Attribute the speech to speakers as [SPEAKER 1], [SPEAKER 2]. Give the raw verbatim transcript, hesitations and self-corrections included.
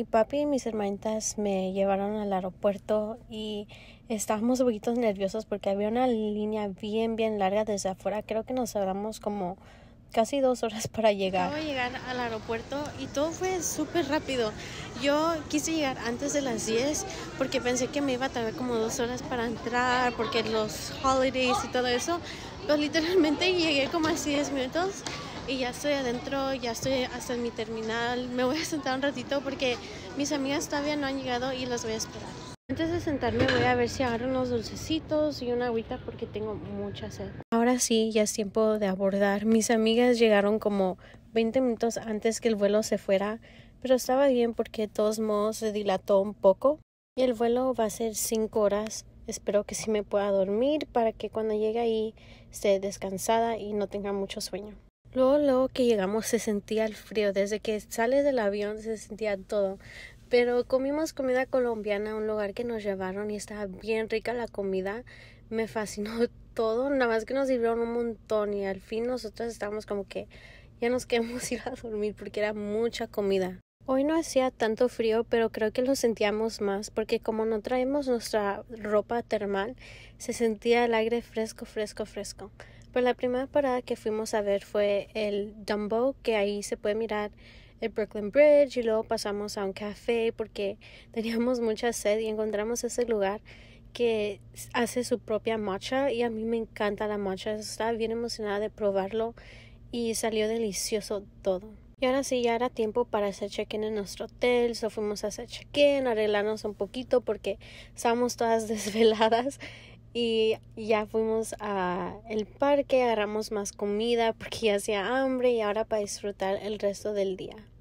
[SPEAKER 1] Mi papi y mis hermanitas me llevaron al aeropuerto y estábamos un poquito nerviosos porque había una línea bien, bien larga desde afuera. Creo que nos tardamos como casi dos horas para llegar. Acabo de llegar al aeropuerto y todo fue súper rápido. Yo quise llegar antes de las diez porque pensé que me iba a tardar como dos horas para entrar porque los holidays y todo eso. Pero literalmente llegué como a diez minutos y ya estoy adentro, ya estoy hasta en mi terminal. Me voy a sentar un ratito porque mis amigas todavía no han llegado y las voy a esperar. Antes de sentarme voy a ver si agarro unos dulcecitos y una agüita porque tengo mucha sed. Ahora sí, ya es tiempo de abordar. Mis amigas llegaron como veinte minutos antes que el vuelo se fuera, pero estaba bien porque de todos modos se dilató un poco. Y el vuelo va a ser cinco horas. Espero que sí me pueda dormir para que cuando llegue ahí esté descansada y no tenga mucho sueño. Luego, luego que llegamos se sentía el frío. Desde que sales del avión se sentía todo. Pero comimos comida colombiana, un lugar que nos llevaron y estaba bien rica la comida. Me fascinó todo, nada más que nos sirvieron un montón y al fin nosotros estábamos como que ya nos queremos ir a dormir porque era mucha comida. Hoy no hacía tanto frío, pero creo que lo sentíamos más porque como no traemos nuestra ropa termal, se sentía el aire fresco, fresco, fresco. Pero la primera parada que fuimos a ver fue el Dumbo, que ahí se puede mirar el Brooklyn Bridge y luego pasamos a un café porque teníamos mucha sed y encontramos ese lugar que hace su propia matcha y a mí me encanta la matcha. Estaba bien emocionada de probarlo y salió delicioso todo. Y ahora sí, ya era tiempo para hacer check-in en nuestro hotel. So fuimos a hacer check-in, arreglarnos un poquito porque estábamos todas desveladas. Y ya fuimos al parque, agarramos más comida porque ya hacía hambre y ahora para disfrutar el resto del día.